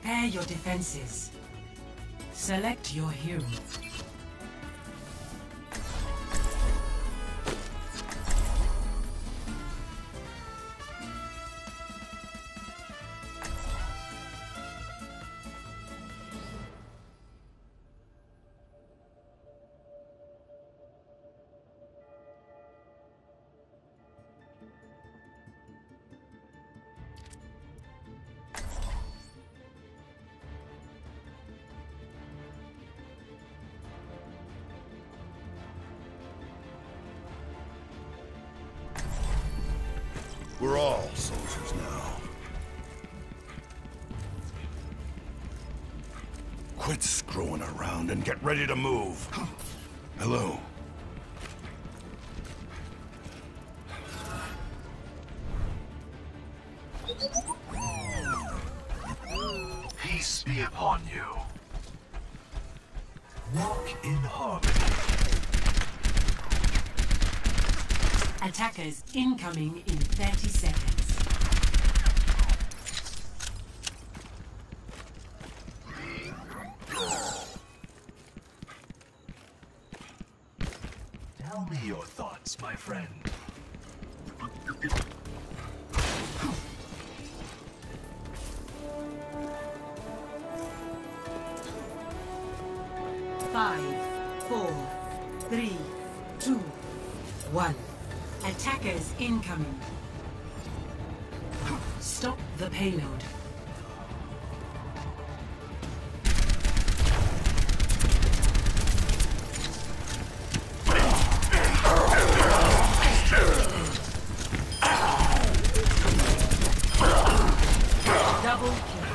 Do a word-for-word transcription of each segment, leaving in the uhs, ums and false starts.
Prepare your defenses. Select your hero. We're all soldiers now. Quit screwing around and get ready to move. Hello. Peace be upon you. Walk in harmony. Attackers incoming in thirty seconds. Tell me your thoughts, my friend. Five, four, three, two, one. Attackers incoming. Stop the payload. Double kill.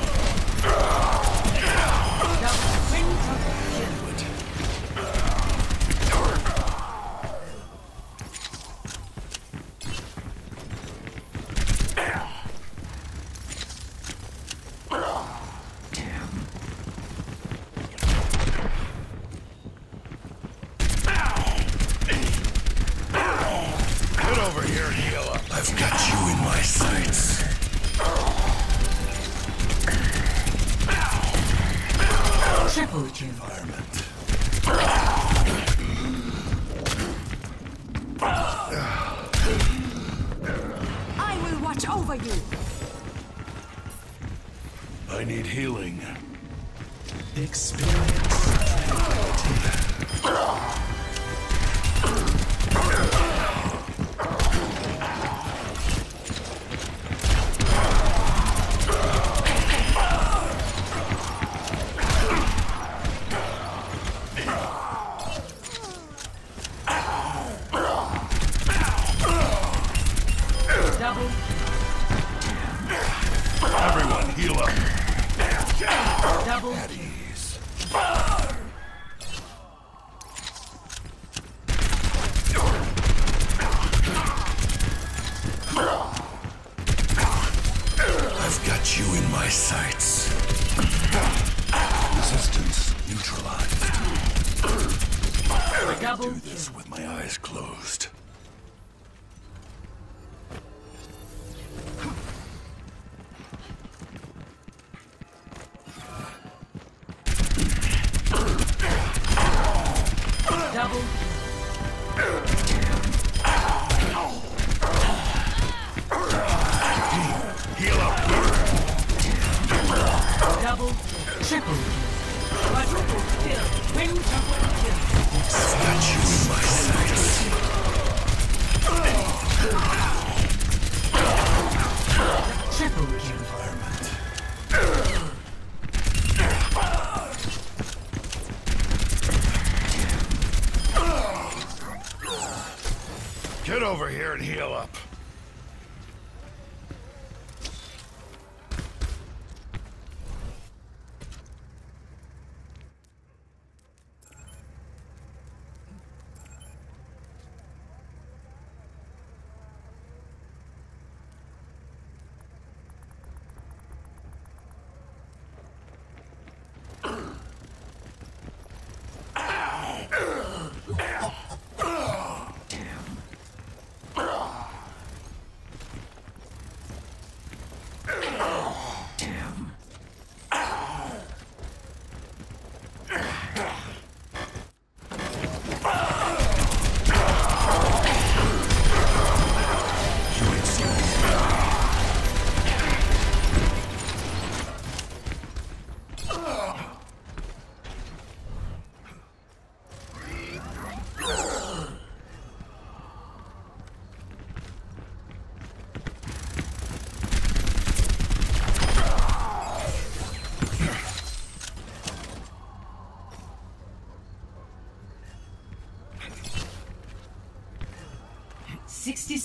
Double quintuple kill. I've got you in my sights. Triple kill. Environment. I will watch over you. I need healing. Experience. Double. Everyone, heal up. Double. At ease. I've got you in my sights. Resistance neutralized. I can do this with my eyes closed. Double. Heal up. Double. Triple. Quadruple kill. Quintuple kill. I've got you in my sights. Triple kill. Environment. Get over here and heal up.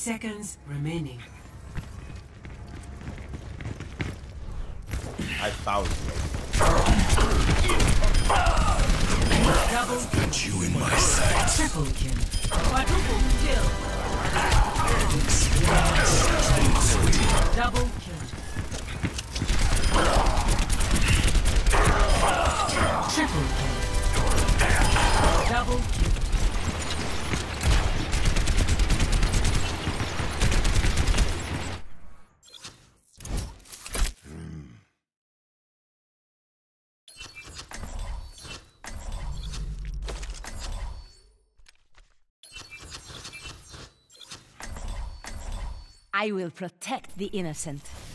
seconds remaining. I found you. Double, Got you in my sights. triple kill. Quadruple kill. Double kill. Triple kill. Double kill. I will protect the innocent.